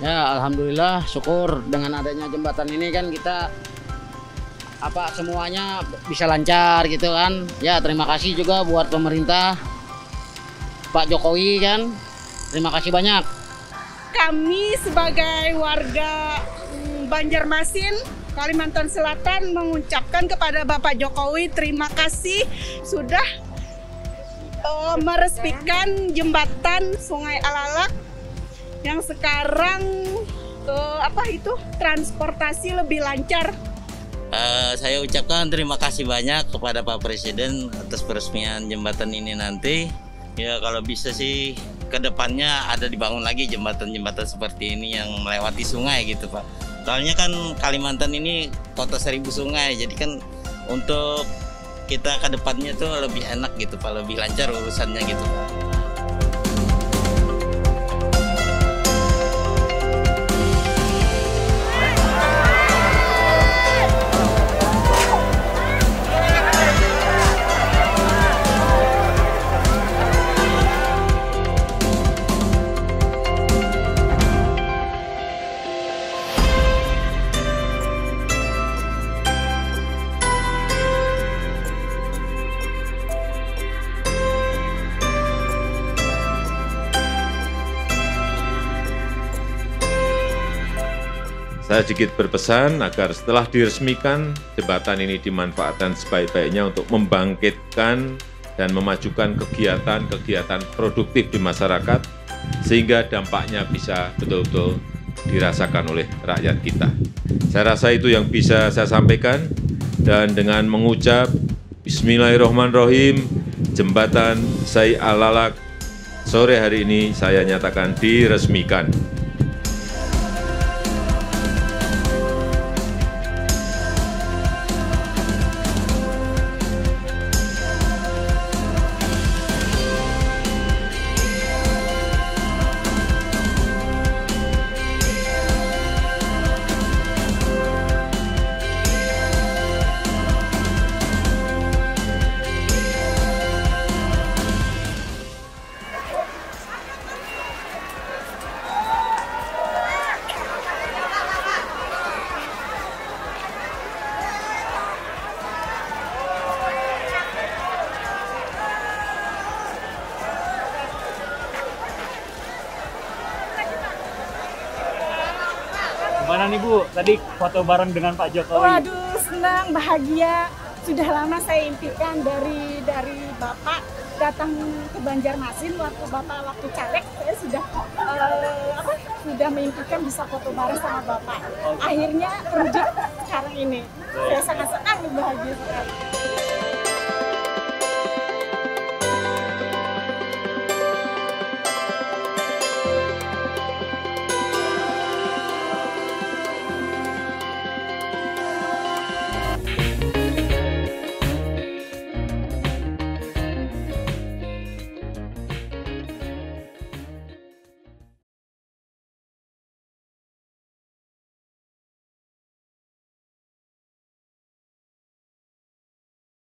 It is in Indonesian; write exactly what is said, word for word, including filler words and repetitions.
Ya, alhamdulillah, syukur dengan adanya jembatan ini kan kita apa semuanya bisa lancar gitu kan. Ya, terima kasih juga buat pemerintah Pak Jokowi kan. Terima kasih banyak. Kami sebagai warga Banjarmasin, Kalimantan Selatan mengucapkan kepada Bapak Jokowi terima kasih sudah uh, meresmikan jembatan Sungai Alalak yang sekarang uh, apa itu transportasi lebih lancar. Uh, saya ucapkan terima kasih banyak kepada Pak Presiden atas peresmian jembatan ini nanti. Ya kalau bisa sih kedepannya ada dibangun lagi jembatan-jembatan seperti ini yang melewati sungai gitu Pak. Soalnya kan Kalimantan ini kota seribu sungai, jadi kan untuk kita kedepannya tuh lebih enak gitu Pak, lebih lancar urusannya gitu Pak. Saya sedikit berpesan agar setelah diresmikan, jembatan ini dimanfaatkan sebaik-baiknya untuk membangkitkan dan memajukan kegiatan-kegiatan produktif di masyarakat, sehingga dampaknya bisa betul-betul dirasakan oleh rakyat kita. Saya rasa itu yang bisa saya sampaikan, dan dengan mengucap Bismillahirrahmanirrahim, jembatan Sungai Alalak sore hari ini saya nyatakan diresmikan. Gimana nih Bu, tadi foto bareng dengan Pak Jokowi? Waduh, senang, bahagia. Sudah lama saya impikan dari dari Bapak datang ke Banjarmasin waktu Bapak waktu caleg, saya sudah uh, apa, sudah mengimpikan bisa foto bareng sama Bapak. Akhirnya terwujud sekarang ini. Saya sangat senang dan bahagia sekali.